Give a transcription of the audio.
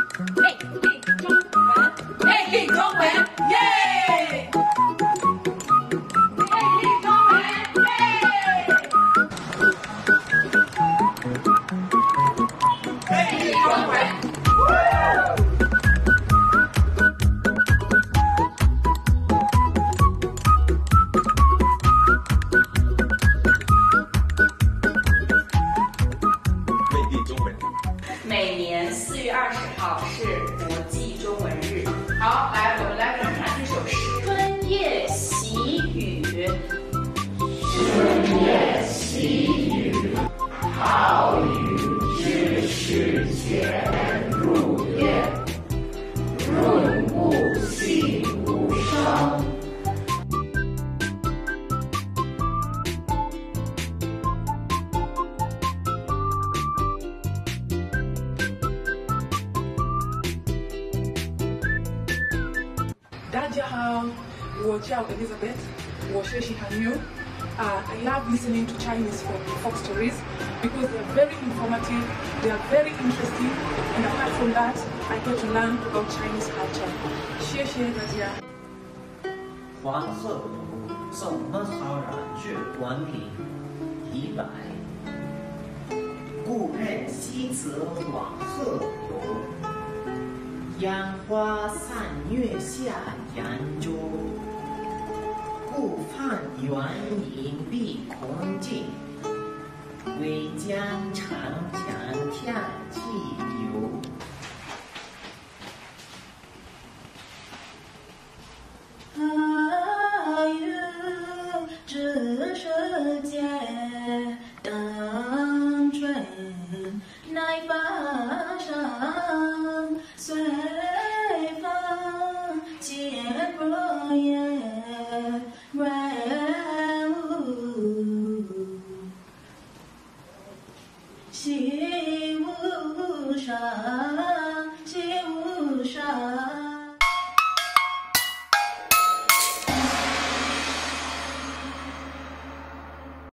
魅力中文，耶！魅力中文，耶！魅力中文。 每年4月20号是国际中文日。 好，来，我们来看看这首诗。 春夜喜雨， 春夜喜雨，好雨知时节入夜，润物细无声。 大家好，我叫 Elizabeth， 我学习韩语。I love listening to Chinese folk stories because they are very informative, they are very interesting, and apart from that, I get to learn about Chinese culture. 谢谢大家。 黄鹤楼送孟浩然至关平100。故人西辞黄鹤楼，烟花三月下扬州。顾盼远影碧空尽，唯将长江天际流。 爱与这世界单纯，乃发生随风渐不言。万物喜无声，喜无声。